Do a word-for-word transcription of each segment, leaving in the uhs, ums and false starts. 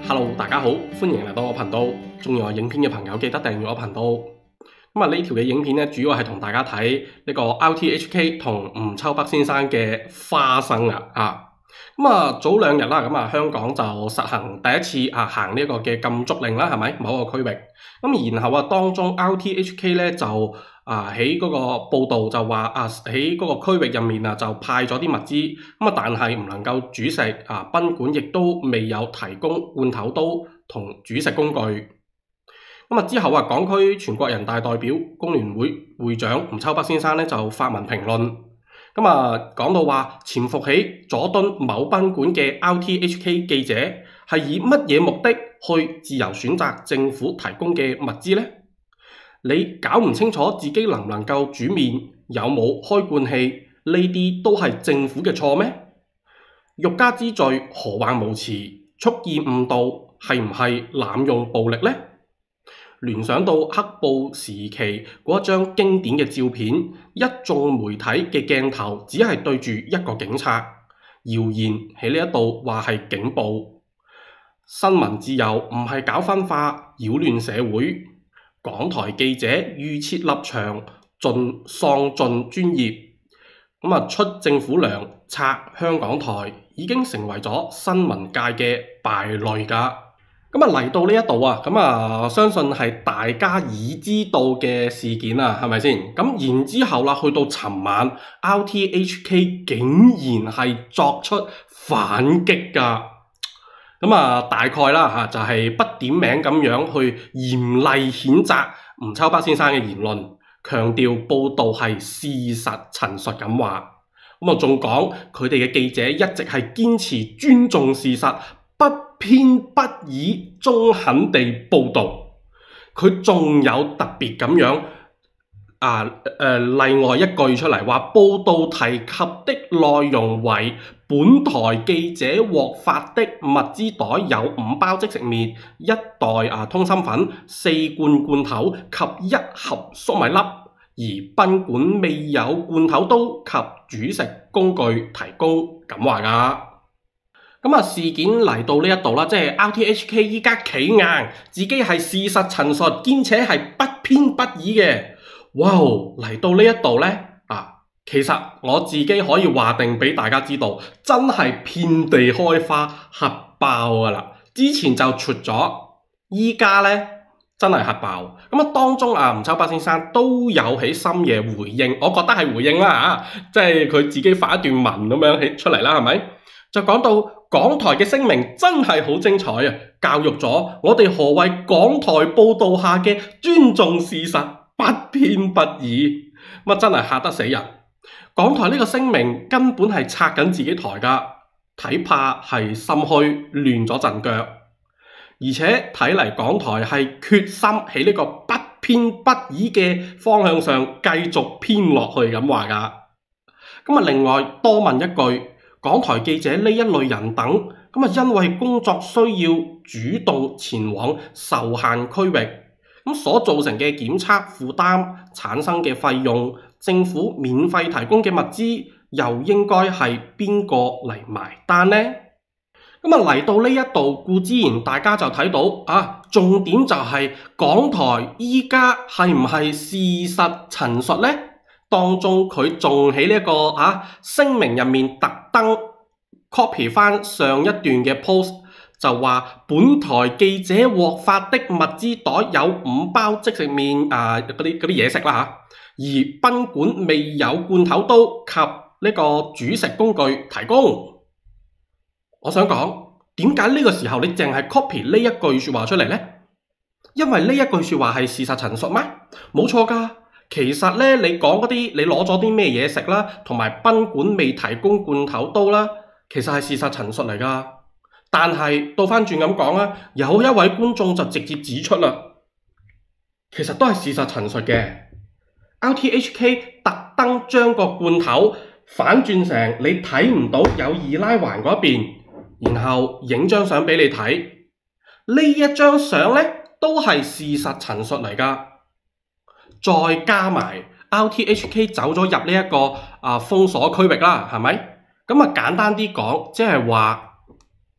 Hello，大家好，歡迎嚟到我頻道。中意我影片嘅朋友記得訂閱我頻道。咁啊，呢條嘅影片咧，主要係同大家睇呢個 R T H K 同吳秋北先生嘅花生啊啊！咁啊，早兩日啦，咁啊，香港就實行第一次啊行呢個嘅禁足令啦，係咪？某個區域。咁然後啊，當中 R T H K 咧就啊喺嗰個報道就話啊喺嗰個區域入面啊就派咗啲物資，咁啊但係唔能夠煮食啊，賓館亦都未有提供罐頭刀同煮食工具。咁啊之後啊，港區全國人大代表工聯會會長吳秋北先生咧就發文評論。咁啊，講到話潛伏喺佐敦某賓館嘅 R T H K 記者係以乜嘢目的去自由選擇政府提供嘅物資呢？你搞唔清楚自己能唔能夠煮麵，有冇開罐器，呢啲都係政府嘅錯咩？欲加之罪，何患無辭？蓄意誤導，係唔係濫用暴力呢？聯想到黑暴時期嗰張經典嘅照片，一眾媒體嘅鏡頭只係對住一個警察，謠言喺呢一度話係警暴。新聞自由唔係搞分化、擾亂社會。港台記者預設立場，盡喪盡專業，咁啊出政府糧拆香港台，已經成為咗新聞界嘅敗類㗎。咁啊嚟到呢一度啊，咁啊相信係大家已知道嘅事件啊，係咪先？咁然之後啦，去到尋晚 ，R T H K 竟然係作出反擊㗎。咁啊，大概啦嚇，就係、是、不點名咁樣去嚴厲譴責吳秋北先生嘅言論，強調報道係事實陳述咁話。咁啊，仲講佢哋嘅記者一直係堅持尊重事實，不偏不倚，中肯地報導。佢仲有特別咁樣啊誒、呃、例外一句出嚟話，報道提及的內容為本台記者獲發的物資袋有五包即食麵、一袋啊通心粉、四罐罐頭及一盒粟米粒，而賓館未有罐頭刀及煮食工具提供，咁話㗎。咁啊，事件嚟到呢一度啦，即係 R T H K 依家企硬，自己係事實陳述，兼且係不偏不倚嘅。哇！嚟到呢一度呢，啊，其實我自己可以話定俾大家知道，真係遍地開花，核爆㗎啦！之前就出咗，依家呢真係核爆。咁啊，當中啊，吳秋北先生都有喺深夜回應，我覺得係回應啦嚇，即係佢自己發一段文咁樣起出嚟啦，係咪？就講到港台嘅聲明真係好精彩啊！教育咗我哋何謂港台報導下嘅尊重事實、不偏不倚，乜真係嚇得死人！港台呢個聲明根本係拆緊自己台㗎，睇怕係心虛亂咗陣腳，而且睇嚟港台係決心喺呢個不偏不倚嘅方向上繼續偏落去咁話㗎。咁啊，另外多問一句。港台記者呢一類人等，咁啊因為工作需要主動前往受限區域，咁所造成嘅檢測負擔產生嘅費用，政府免費提供嘅物資，又應該係邊個嚟埋單呢？咁啊嚟到呢一度，固之然大家就睇到啊，重點就係港台依家係唔係事實陳述呢？當中佢仲喺呢一個啊聲明入面特登 copy 翻上一段嘅 post， 就話本台記者獲發的物資袋有五包即食麵啊嗰啲嗰啲嘢食啦嚇，而賓館未有罐頭刀及呢個煮食工具提供。我想講點解呢個時候你淨係 copy 呢一句説話出嚟呢？因為呢一句説話係事實陳述咩？冇錯㗎。其實呢，你講嗰啲，你攞咗啲咩嘢食啦，同埋賓館未提供罐頭刀啦，其實係事實陳述嚟㗎。但係倒翻轉咁講啊，有一位觀眾就直接指出啦，其實都係事實陳述嘅。R T H K 特登將個罐頭反轉成你睇唔到有二拉環嗰邊，然後影張相俾你睇。呢一張相呢，都係事實陳述嚟㗎。再加埋 R T H K 走咗入呢一個啊封鎖區域啦，係咪？咁啊簡單啲講，即係話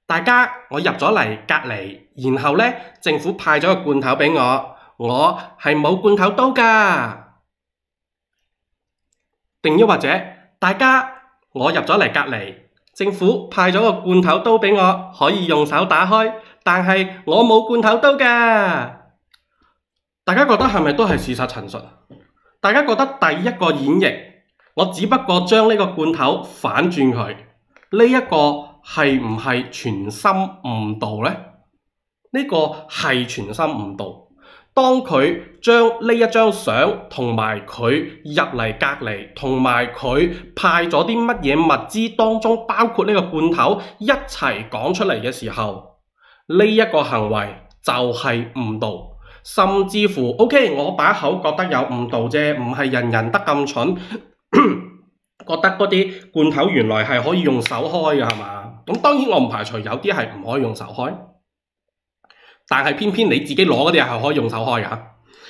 大家我入咗嚟隔離，然後呢，政府派咗個罐頭俾我，我係冇罐頭刀㗎。定抑或者大家我入咗嚟隔離，政府派咗個罐頭刀俾我，可以用手打開，但係我冇罐頭刀㗎。大家覺得係咪都係事實陳述？大家覺得第一個演繹，我只不過將呢個罐頭反轉佢，呢一個係唔係全心誤導呢？呢個係全心誤導。當佢將呢一張相同埋佢入嚟隔離，同埋佢派咗啲乜嘢物資當中，包括呢個罐頭一齊講出嚟嘅時候，呢一個行為就係誤導。甚至乎 OK， 我把口覺得有誤導啫，唔係人人得咁蠢，覺得嗰啲罐頭原來係可以用手開嘅係嘛？咁當然我唔排除有啲係唔可以用手開，但係偏偏你自己攞嗰啲係可以用手開嘅。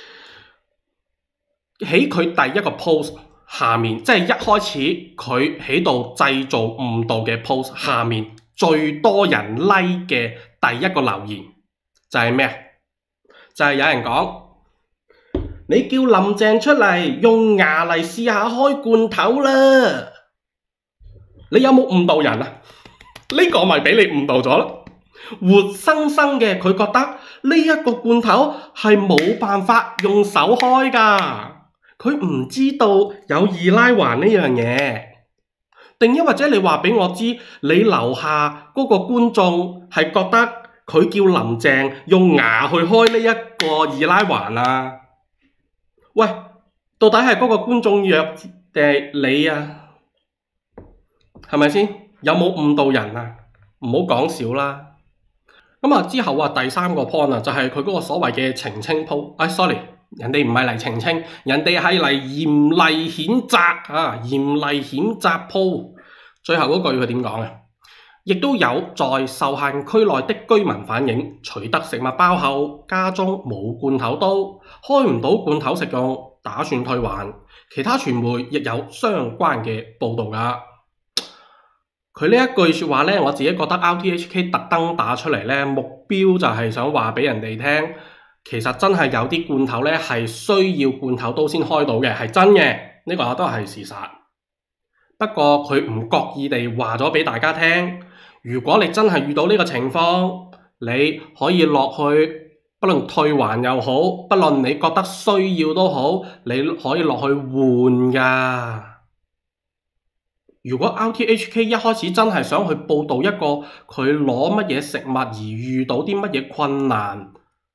喺佢第一個 post 下面，即係一開始佢喺度製造誤導嘅 post 下面，最多人 like 嘅第一個留言就係咩？就係有人講，你叫林鄭出嚟用牙嚟試下開罐頭啦，你有冇誤導人啊？呢個咪俾你誤導咗咯，活生生嘅佢覺得呢一個罐頭係冇辦法用手開噶，佢唔知道有二拉環呢樣嘢。定抑或者你話俾我知，你樓下嗰個觀眾係覺得佢叫林鄭用牙去開呢一個二拉環啊？喂，到底係嗰個觀眾弱定係你啊？係咪先？有冇誤導人啊？唔好講笑啦。咁啊之後啊第三個 point 啊，就係佢嗰個所謂嘅澄清鋪。哎 sorry， 人哋唔係嚟澄清，人哋係嚟嚴厲譴責啊，嚴厲譴責鋪。最後嗰句佢點講啊？亦都有在受限區內的居民反映，取得食物包後，家中冇罐頭刀，開唔到罐頭食用，打算退還。其他傳媒亦有相關嘅報導㗎。佢呢一句説話呢，我自己覺得 R T H K 特登打出嚟呢，目標就係想話俾人哋聽，其實真係有啲罐頭呢係需要罐頭刀先開到嘅，係真嘅，呢個都係事實。不過佢唔覺意地話咗俾大家聽。如果你真係遇到呢個情況，你可以落去，不論退還又好，不論你覺得需要都好，你可以落去換㗎。如果 R T H K 一開始真係想去報導一個佢攞乜嘢食物而遇到啲乜嘢困難，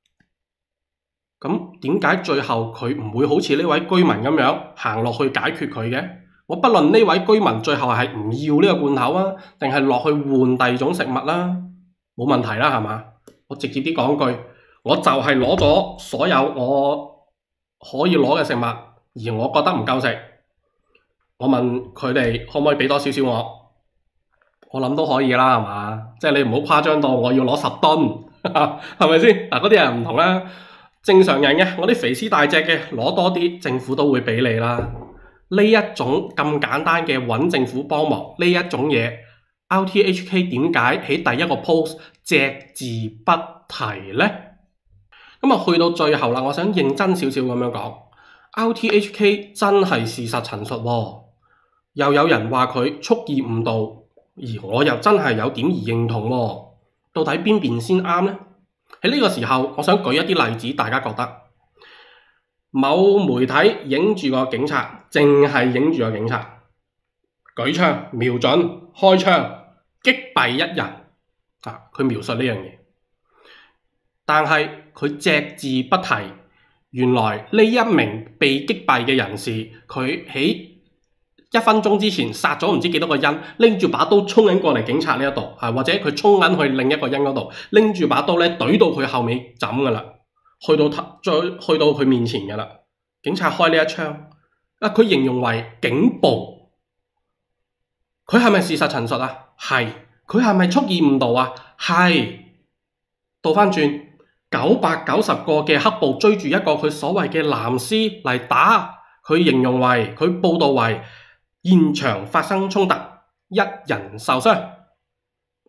咁點解最後佢唔會好似呢位居民咁樣行落去解決佢嘅？我不論呢位居民最後係唔要呢個罐頭啊，定係落去換第二種食物啦，冇問題啦，係嘛？我直接啲講句，我就係攞咗所有我可以攞嘅食物，而我覺得唔夠食，我問佢哋可唔可以俾多少少我？我諗都可以啦，係嘛？即係你唔好誇張到我要攞十噸，係咪先？嗱，嗰啲人唔同啦，正常人嘅，我啲肥屍大隻嘅攞多啲，政府都會俾你啦。呢一種咁簡單嘅揾政府幫忙呢一種嘢 ，R T H K 點解喺第一個 post 隻字不提呢？咁啊，去到最後啦，我想認真少少咁樣講 ，R T H K 真係事實陳述喎，又有人話佢蓄意誤導，而我又真係有點而認同喎，到底邊邊先啱呢？喺呢個時候，我想舉一啲例子，大家覺得某媒體影住個警察，淨係影住個警察，舉槍瞄準開槍擊斃一人啊！佢描述呢樣嘢，但係佢隻字不提，原來呢一名被擊斃嘅人士，佢喺一分鐘之前殺咗唔知幾多個人，拎住把刀衝緊過嚟警察呢一度，啊或者佢衝緊去另一個人嗰度，拎住把刀咧懟到佢後尾枕噶啦。去到再去到佢面前嘅啦，警察開呢一槍，啊佢形容為警暴，佢係咪事實陳述啊？係，佢係咪蓄意誤導啊？係，倒翻轉九百九十個嘅黑暴追住一個佢所謂嘅藍絲嚟打，佢形容為佢報道為現場發生衝突，一人受傷，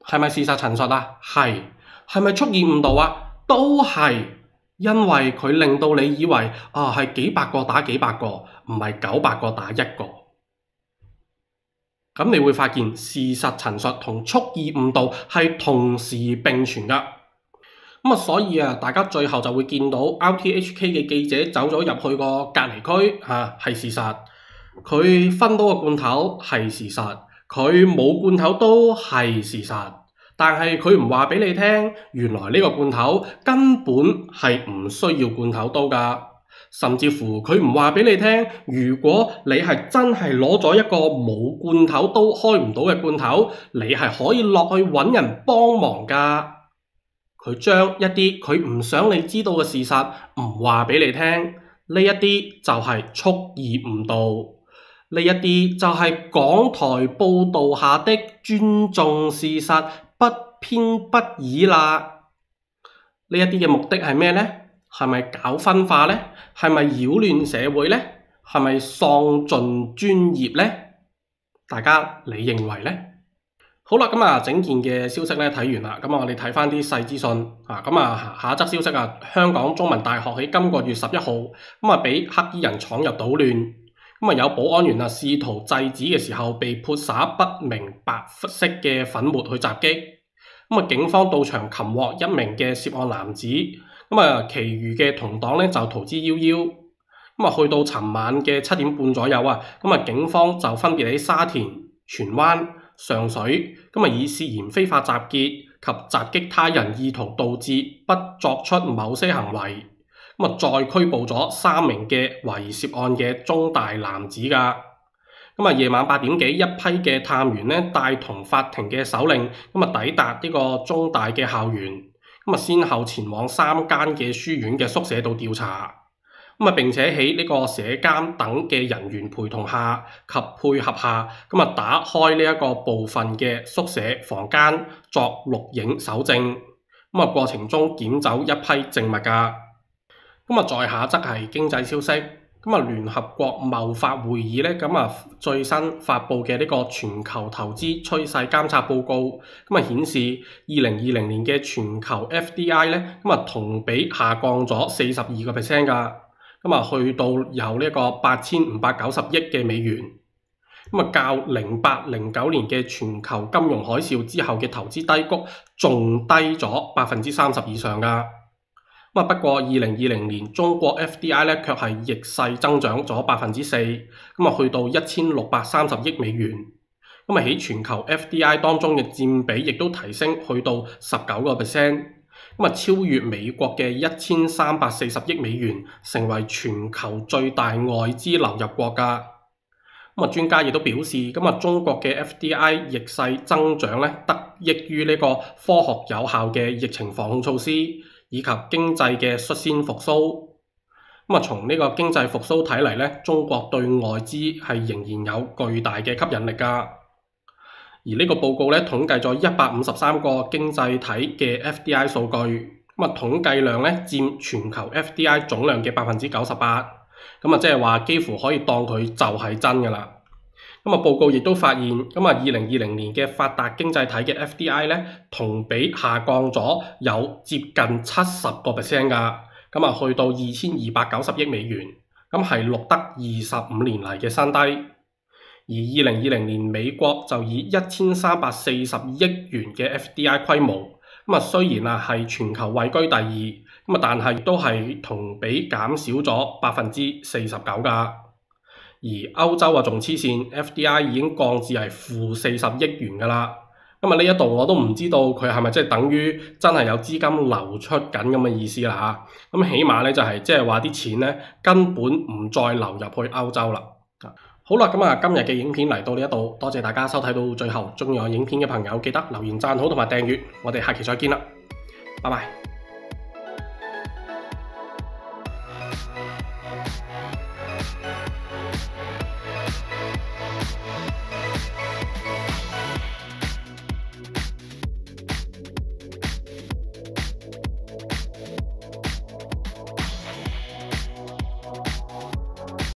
係咪事實陳述啊？係。係咪蓄意誤導啊？都係。因為佢令到你以為啊係幾百個打幾百個，唔係九百個打一個。咁你會發現事實陳述同蓄意誤導係同時並存㗎。咁啊，所以啊，大家最後就會見到 R T H K 嘅記者走咗入去個隔離區嚇，係事實。佢分到個罐頭係事實，佢冇罐頭都係事實。但係佢唔話俾你聽，原來呢個罐頭根本係唔需要罐頭刀㗎，甚至乎佢唔話俾你聽，如果你係真係攞咗一個冇罐頭刀開唔到嘅罐頭，你係可以落去揾人幫忙㗎。佢將一啲佢唔想你知道嘅事實唔話俾你聽，呢一啲就係蓄意誤導，呢一啲就係港台報導下的尊重事實，不偏不倚啦。呢一啲嘅目的係咩呢？係咪搞分化呢？係咪擾亂社會呢？係咪喪盡專業呢？大家你認為呢？好啦，咁啊整件嘅消息咧睇完啦，咁啊我哋睇翻啲細資訊啊，咁啊下一則消息啊，香港中文大學喺今個月十一號咁啊俾黑衣人闖入搗亂，咁啊有保安員啊試圖制止嘅時候被潑灑不明白色嘅粉末去襲擊，咁啊警方到場擒獲一名嘅涉案男子，咁啊其餘嘅同黨咧就逃之夭夭，咁啊去到尋晚嘅七點半左右啊，咁啊警方就分別喺沙田、荃灣、上水，咁啊以涉嫌非法集結及襲擊他人意圖導致不作出某些行為，咁啊再拘捕咗三名嘅懷疑涉案嘅中大男子噶。咁啊夜晚八點幾，一批嘅探員咧帶同法庭嘅手令，咁啊抵達呢個中大嘅校園，咁啊先後前往三間嘅書院嘅宿舍度調查。咁啊，並且喺呢個舍監等嘅人員陪同下及配合下，咁啊打開呢一個部分嘅宿舍房間作錄影搜證。咁啊過程中檢走一批證物㗎。咁啊在下則係經濟消息。咁啊聯合國貿發會議咧，咁啊最新發布嘅呢個全球投資趨勢監察報告，咁啊顯示二零二零年嘅全球 F D I 咧，咁啊同比下降咗四十二個 percent 㗎。咁啊，去到有呢個八千五百九十億嘅美元，咁啊較零八零九年嘅全球金融海嘯之後嘅投資低谷仲低咗百分之三十以上噶。咁啊不過二零二零年中國 F D I 咧卻係逆勢增長咗百分之四，咁啊去到一千六百三十億美元。咁啊喺全球 F D I 當中嘅佔比亦都提升去到十九個 percent。咁啊，超越美國嘅一千三百四十億美元，成為全球最大外資流入國家。咁啊，專家亦都表示，咁啊，中國嘅 F D I 逆勢增長咧，得益於呢個科學有效嘅疫情防控措施，以及經濟嘅率先復甦。咁啊，從呢個經濟復甦睇嚟咧，中國對外資係仍然有巨大嘅吸引力㗎。而呢個報告咧統計咗一百五十三個經濟體嘅 F D I 數據，咁啊統計量咧佔全球 F D I 總量嘅百分之九十八，咁啊即係話幾乎可以當佢就係真㗎啦。咁啊報告亦都發現，咁啊二零二零年嘅發達經濟體嘅 F D I 咧同比下降咗有接近七十個 percent 㗎，咁啊去到二千二百九十億美元，咁係錄得二十五年嚟嘅新低。而二零二零年美國就以一千三百四十億元嘅 F D I 規模，咁啊雖然啊係全球位居第二，咁啊但係都係同比減少咗百分之四十九㗎。而歐洲啊仲黐線 ，F D I 已經降至係負四十億元㗎啦。咁啊呢一度我都唔知道佢係咪即係等於真係有資金流出緊咁嘅意思啦嚇。咁起碼咧就係即係話啲錢咧根本唔再流入去歐洲啦。好啦，咁啊，今日嘅影片嚟到呢一度，多謝大家收睇到最後。鍾意我影片嘅朋友，記得留言、讚好同埋訂閱。我哋下期再見啦，拜拜。